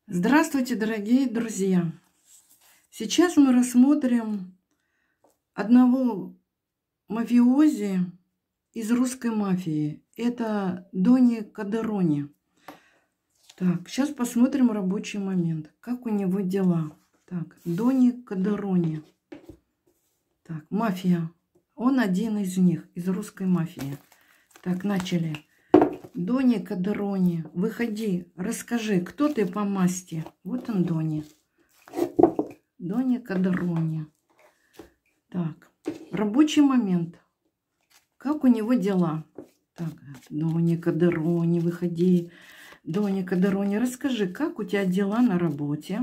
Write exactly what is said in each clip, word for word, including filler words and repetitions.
Здравствуйте, дорогие друзья! Сейчас мы рассмотрим одного мафиози из русской мафии. Это Дони Кадерони. Так, сейчас посмотрим рабочий момент. Как у него дела. Так, Дони Кадерони. Так, мафия. Он один из них, из русской мафии. Так, начали. Дони Кадерони, выходи, расскажи, кто ты по масти. Вот он, Дони. Дони Кадерони. Так, рабочий момент. Как у него дела? Так, Дони Кадерони, выходи. Дони Кадерони, расскажи, как у тебя дела на работе?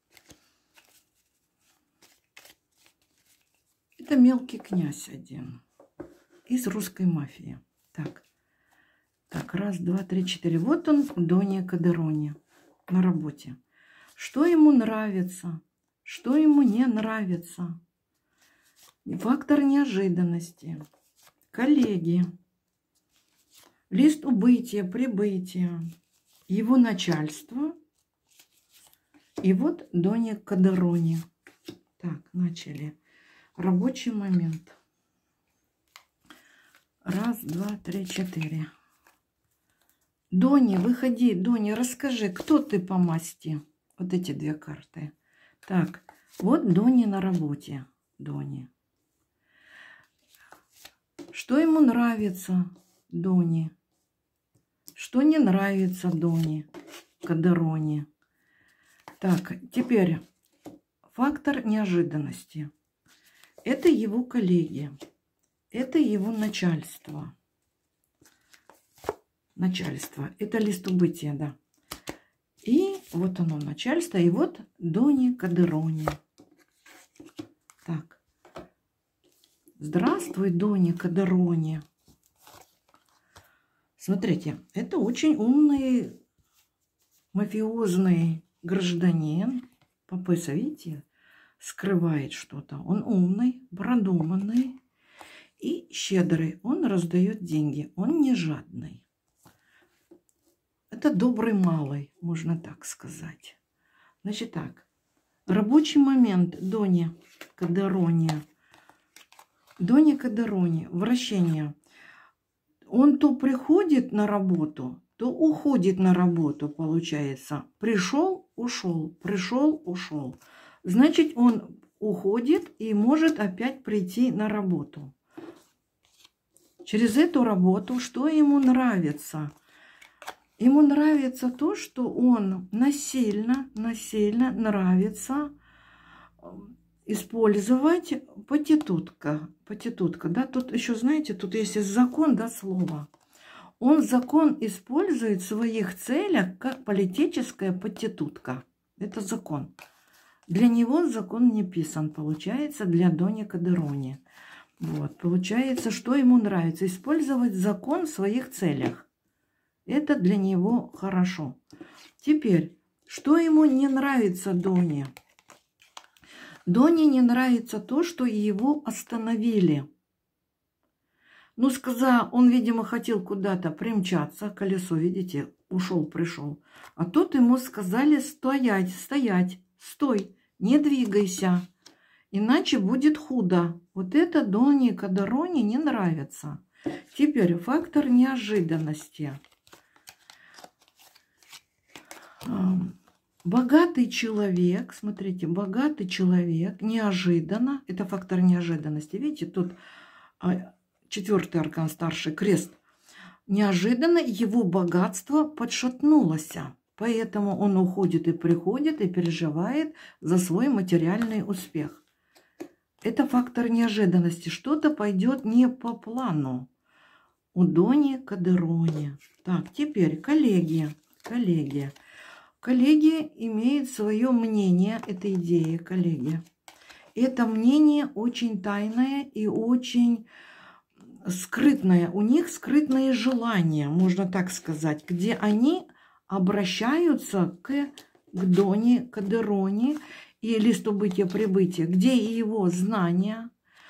Это мелкий князь один из русской мафии. Так. Так, раз, два, три, четыре. Вот он, Дони Кадерони, на работе. Что ему нравится, что ему не нравится. Фактор неожиданности. Коллеги. Лист убытия, прибытия. Его начальство. И вот Дони Кадерони. Так, начали. Рабочий момент. Раз, два, три, четыре. Дони, выходи, Дони, расскажи, кто ты по масти? Вот эти две карты. Так, вот Дони на работе. Дони. Что ему нравится, Дони? Что не нравится, Дони Кадерони? Так, теперь фактор неожиданности. Это его коллеги. Это его начальство. Начальство. Это лист убытия, да. И вот оно, начальство. И вот Дони Кадерони. Так. Здравствуй, Дони Кадерони. Смотрите, это очень умный, мафиозный гражданин. Папеса, видите, скрывает что-то. Он умный, продуманный и щедрый. Он раздает деньги. Он не жадный. Это добрый малый, можно так сказать. Значит так, рабочий момент Дони Кадерони. Дони Кадерони, вращение. Он то приходит на работу, то уходит на работу, получается. Пришел, ушел, пришел, ушел. Значит, он уходит и может опять прийти на работу. Через эту работу что ему нравится? Ему нравится то, что он насильно, насильно нравится использовать потитутка. Потитутка, да, тут еще, знаете, тут есть закон, да, слово. Он закон использует в своих целях как политическая потитутка. Это закон. Для него закон не писан, получается, для Дони Кадерони. Вот, получается, что ему нравится? Использовать закон в своих целях. Это для него хорошо. Теперь, что ему не нравится Дони? Дони не нравится то, что его остановили. Ну, сказал, он, видимо, хотел куда-то примчаться. Колесо, видите, ушел, пришел. А тут ему сказали стоять, стоять, стой, не двигайся. Иначе будет худо. Вот это Дони Кадерони не нравится. Теперь фактор неожиданности. Богатый человек, смотрите, богатый человек неожиданно, это фактор неожиданности, видите, тут четвертый аркан, старший крест, неожиданно его богатство подшатнулось, поэтому он уходит и приходит и переживает за свой материальный успех. Это фактор неожиданности, что-то пойдет не по плану у Дони Кадерони. Так, теперь коллеги, коллеги. Коллеги имеют свое мнение, это идея, коллеги. Это мнение очень тайное и очень скрытное. У них скрытные желания, можно так сказать, где они обращаются к, к Дони Кадерони и листу бытия-прибытия, где его знания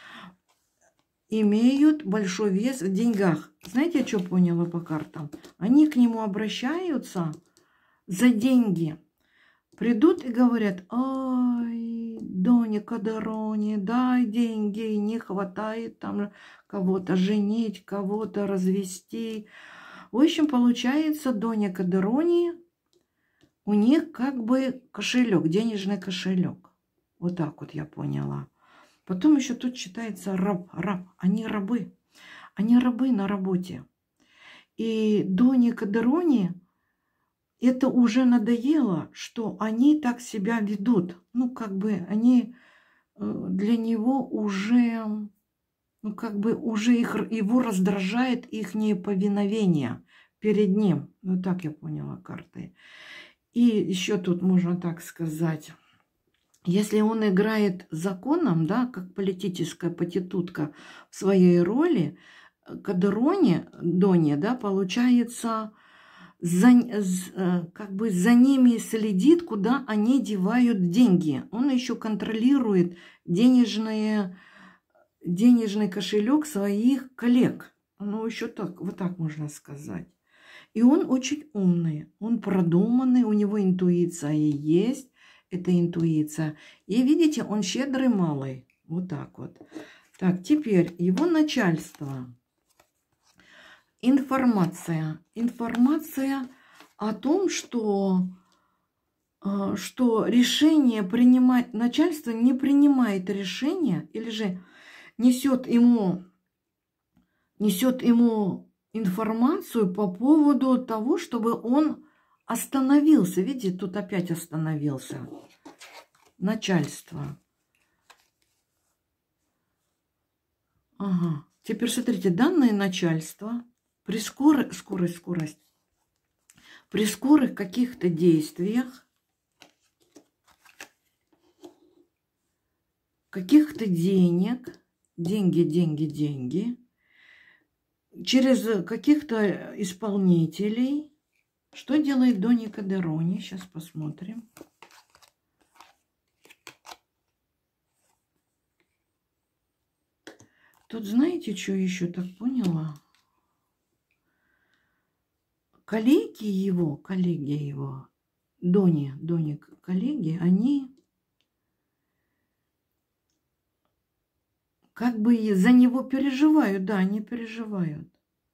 имеют большой вес в деньгах. Знаете, я что поняла по картам? Они к нему обращаются за деньги. Придут и говорят: ай, Доня Кадарони, дай деньги, не хватает там кого-то женить, кого-то развести. В общем, получается, Доня Кадарони, у них как бы кошелек, денежный кошелек. Вот так вот я поняла. Потом еще тут читается раб, раб. Они рабы. Они рабы на работе. И Доне Кадарони это уже надоело, что они так себя ведут. Ну, как бы они для него уже, ну, как бы уже их, его раздражает их неповиновение перед ним. Ну, так я поняла карты. И еще тут можно так сказать. Если он играет законом, да, как политическая проститутка в своей роли, Кадарони, Доне, да, получается, за, как бы за ними следит, куда они девают деньги. Он еще контролирует денежные, денежный кошелек своих коллег. Ну, еще так, вот так можно сказать. И он очень умный, он продуманный, у него интуиция есть. Это интуиция. И видите, он щедрый малый. Вот так вот. Так, теперь его начальство. Информация. Информация о том, что, что решение принимать, начальство не принимает решение, или же несет ему, несет ему информацию по поводу того, чтобы он остановился. Видите, тут опять остановился. Начальство. Ага. Теперь смотрите, данное начальство при скорой, скорость, скорость, при скорых каких-то действиях, каких-то денег, деньги, деньги, деньги, через каких-то исполнителей. Что делает Доня Кадарони? Сейчас посмотрим. Тут знаете, что еще так поняла? Коллеги его, коллеги его, Дони, Дони коллеги, они как бы за него переживают. Да, они переживают.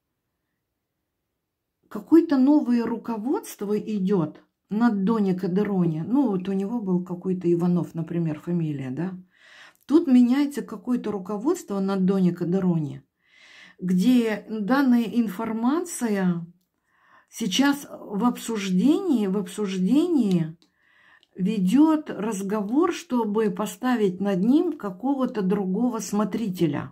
Какое-то новое руководство идет над Дони Кадарони. Ну, вот у него был какой-то Иванов, например, фамилия, да. Тут меняется какое-то руководство над Дони Кадарони, где данная информация сейчас в обсуждении, в обсуждении ведет разговор, чтобы поставить над ним какого-то другого смотрителя.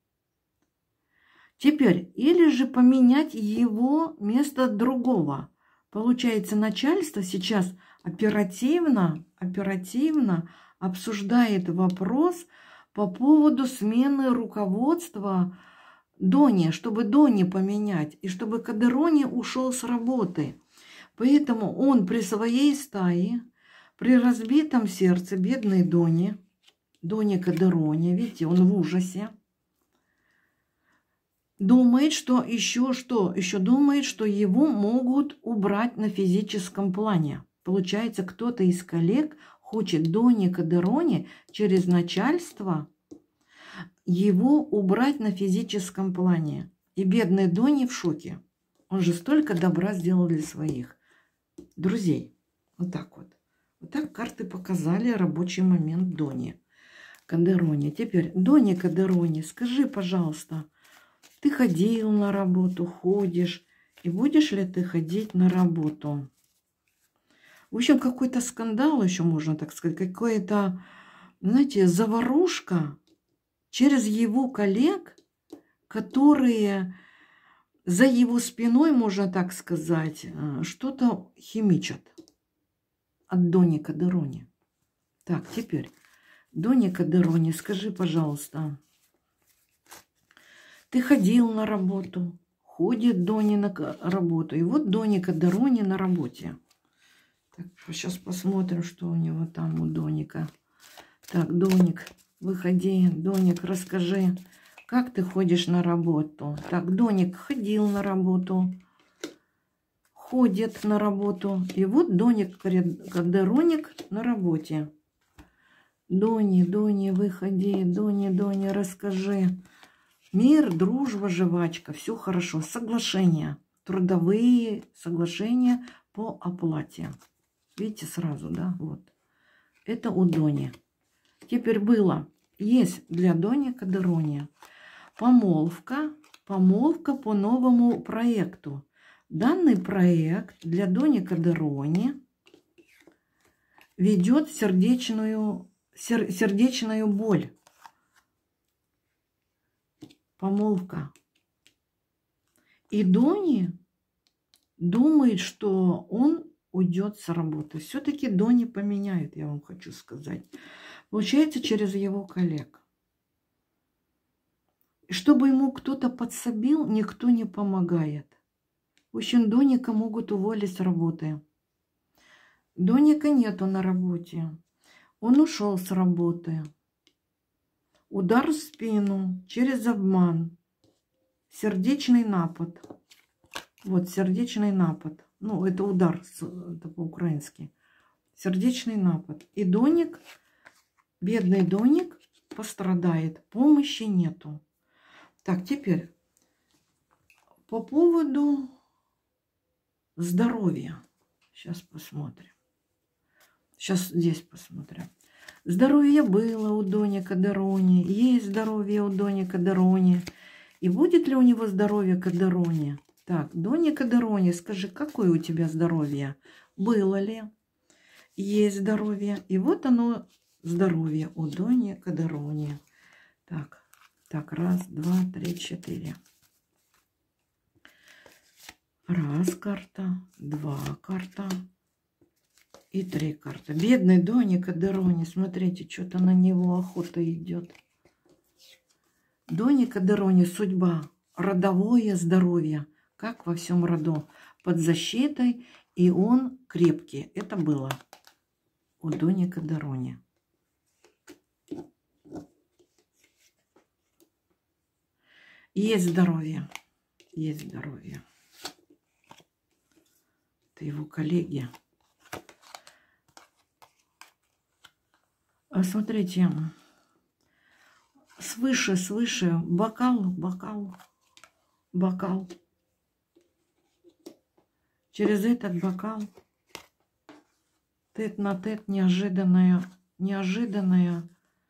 Теперь, или же поменять его место другого. Получается, начальство сейчас оперативно, оперативно обсуждает вопрос по поводу смены руководства Дони, чтобы Дони поменять, и чтобы Кадарони ушел с работы. Поэтому он при своей стае, при разбитом сердце бедной Дони, Дони Кадарони, видите, он в ужасе, думает, что еще что, еще думает, что его могут убрать на физическом плане. Получается, кто-то из коллег хочет Дони Кадарони через начальство его убрать на физическом плане. И бедный Дони в шоке. Он же столько добра сделал для своих друзей. Вот так вот. Вот так карты показали рабочий момент Дони Кадарони. Теперь, Дони Кадарони, скажи, пожалуйста, ты ходил на работу, ходишь, и будешь ли ты ходить на работу? В общем, какой-то скандал еще, можно так сказать, какая-то, знаете, заварушка через его коллег, которые за его спиной, можно так сказать, что-то химичат от Дони Кадарони. Так, теперь, Дони Кадарони, скажи, пожалуйста, ты ходил на работу, ходит Дони на работу. И вот Дони Кадарони на работе. Так, сейчас посмотрим, что у него там у Доника. Так, Доник, выходи. Доник, расскажи, как ты ходишь на работу. Так, Доник ходил на работу. ходит на работу. И вот Доник Кадероник на работе. Дони, Дони, выходи, Дони, Дони, расскажи. Мир, дружба, жвачка, все хорошо. Соглашения, трудовые соглашения по оплате. Видите, сразу, да, вот. Это у Дони. Теперь было, есть для Дони Кадерони помолвка, помолвка по новому проекту. Данный проект для Дони Кадерони ведет сердечную, сер, сердечную боль. Помолвка. И Дони думает, что он уйдет с работы. Все-таки Дони поменяет, я вам хочу сказать. Получается, через его коллег. И чтобы ему кто-то подсобил, никто не помогает. В общем, Доника могут уволить с работы. Доника нету на работе. Он ушел с работы. Удар в спину через обман. Сердечный напад. Вот, сердечный напад. Ну, это удар, это по-украински. Сердечный напад. И Доник, бедный Доник, пострадает. Помощи нету. Так, теперь по поводу здоровья. Сейчас посмотрим. Сейчас здесь посмотрим. Здоровье было у Дони Кадерони. Есть здоровье у Дони Кадерони. И будет ли у него здоровье Кадерони? Так, Дони Кадерони, скажи, какое у тебя здоровье? Было ли? Есть здоровье. И вот оно, здоровье у Дони Кадерони. Так, так, раз, два, три, четыре. Раз карта, два карта. И три карты. Бедный Дони Кадерони. Смотрите, что-то на него охота идет. Дони Кадерони, судьба, родовое здоровье, как во всем роду, под защитой, и он крепкий. Это было у Дони Кадерони. Есть здоровье, есть здоровье. Это его коллеги. Смотрите, свыше, свыше, бокал, бокал, бокал. Через этот бокал тет на тет неожиданная, неожиданная,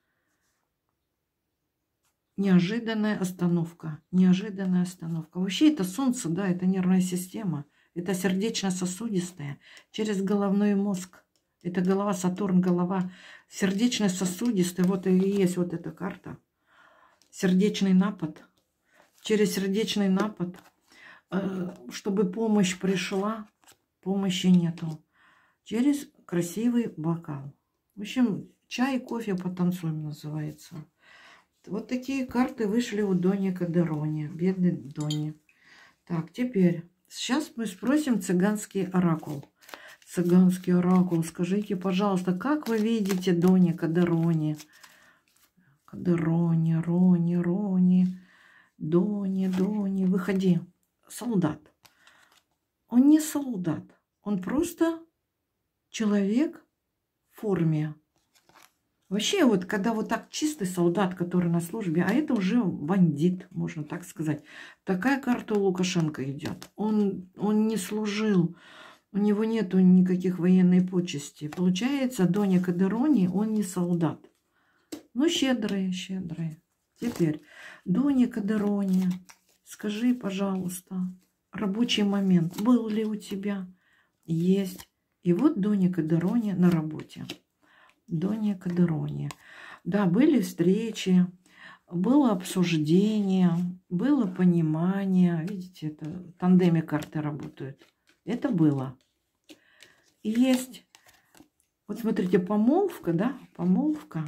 неожиданная остановка. Неожиданная остановка. Вообще это солнце, да, это нервная система. Это сердечно-сосудистая через головной мозг. Это голова, Сатурн, голова сердечно-сосудистая. Вот и есть вот эта карта. Сердечный напад. Через сердечный напад, чтобы помощь пришла, помощи нету. Через красивый бокал. В общем, чай, кофе, потанцуем называется. Вот такие карты вышли у Дони Кадерони. Бедный Дони. Так, теперь. Сейчас мы спросим цыганский оракул. Цыганский оракул, скажите, пожалуйста, как вы видите Дони Кадерони? Кадерони, Рони, Рони, Дони, Дони, выходи. Солдат. Он не солдат, он просто человек в форме. Вообще, вот когда вот так чистый солдат, который на службе, а это уже бандит, можно так сказать. Такая карта у Лукашенко идет. Он, он не служил. У него нету никаких военной почести. Получается, Дони Кадерони, он не солдат. Ну, щедрые, щедрые. Теперь, Дони Кадерони, скажи, пожалуйста, рабочий момент был ли у тебя? Есть. И вот Дони Кадерони на работе. Дони Кадерони. Да, были встречи, было обсуждение, было понимание. Видите, это в тандеме карты работают. Это было. Есть. Вот смотрите, помолвка, да, помолвка.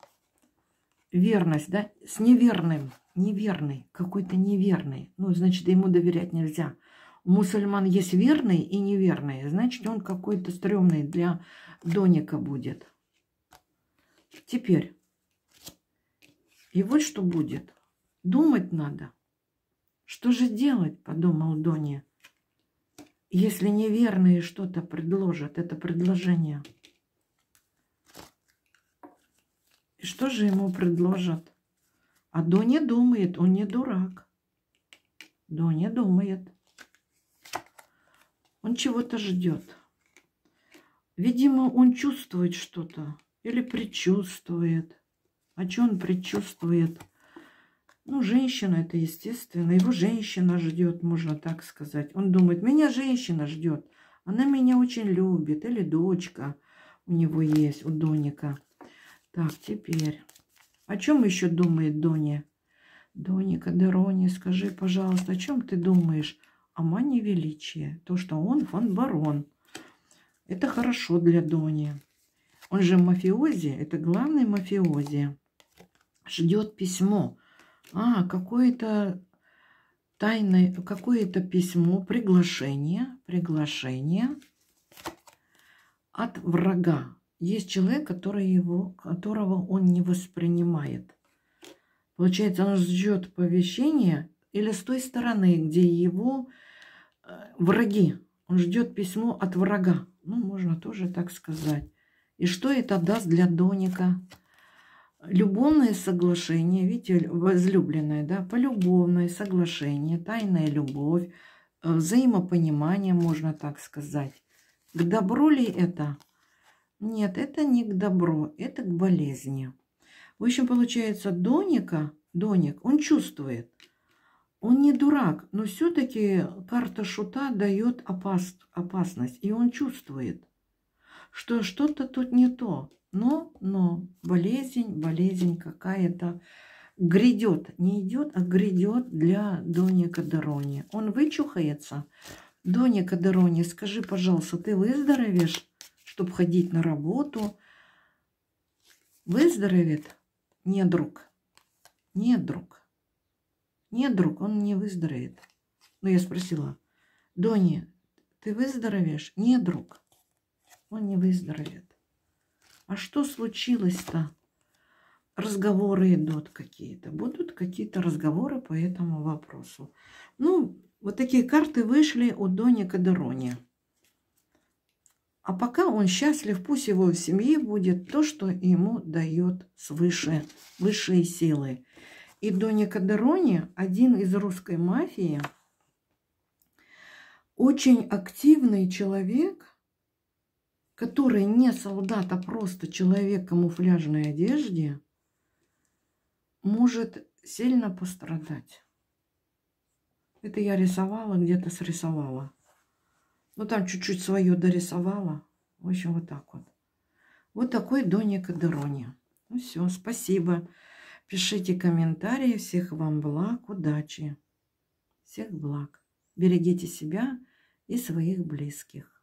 Верность, да, с неверным. Неверный, какой-то неверный. Ну, значит, ему доверять нельзя. У мусульман есть верный и неверный. Значит, он какой-то стрёмный для Доника будет. Теперь. И вот что будет. Думать надо. Что же делать, подумал Дони. Если неверные что-то предложат, это предложение. И что же ему предложат? А Доня думает, он не дурак. Доня думает. Он чего-то ждет. Видимо, он чувствует что-то. Или предчувствует. А что он предчувствует? Ну, женщина, это естественно. Его женщина ждет, можно так сказать. Он думает, меня женщина ждет. Она меня очень любит. Или дочка у него есть, у Доника. Так, теперь. О чем еще думает Доня? Доника, Дерони, скажи, пожалуйста, о чем ты думаешь? О мане величия. То, что он фон-барон. Это хорошо для Дони. Он же мафиози, это главный мафиози. Ждет письмо. А, какое-то тайное, какое-то письмо, приглашение, приглашение от врага. Есть человек, который его, которого он не воспринимает. Получается, он ждет оповещения или с той стороны, где его враги. Он ждет письмо от врага. Ну, можно тоже так сказать. И что это даст для Доника? Любовное соглашение, видите, возлюбленное, да, полюбовное соглашение, тайная любовь, взаимопонимание, можно так сказать. К добру ли это? Нет, это не к добру, это к болезни. В общем, получается, Доника, Доник, он чувствует. Он не дурак, но все-таки карта шута дает опас, опасность. И он чувствует, что что-то тут не то. Но, но, болезнь, болезнь какая-то грядет. Не идет, а грядет для Доника Дерони. Он вычухается. Доника Дерони, скажи, пожалуйста, ты выздоровеешь, чтобы ходить на работу? Выздоровеет? Нет, друг. Нет, друг. Нет, друг, он не выздоровеет. Но я спросила, Дони, ты выздоровеешь? Нет, друг, он не выздоровеет. А что случилось-то? Разговоры идут какие-то. Будут какие-то разговоры по этому вопросу. Ну, вот такие карты вышли у Доника Дерони. А пока он счастлив, пусть его в семье будет то, что ему дает свыше, высшие силы. И Доника Дерони, один из русской мафии, очень активный человек, который не солдат, а просто человек в камуфляжной одежде, может сильно пострадать. Это я рисовала, где-то срисовала. Ну, там чуть-чуть свое дорисовала. В общем, вот так вот. Вот такой Доника Дерони. Ну все, спасибо. Пишите комментарии. Всех вам благ, удачи. Всех благ. Берегите себя и своих близких.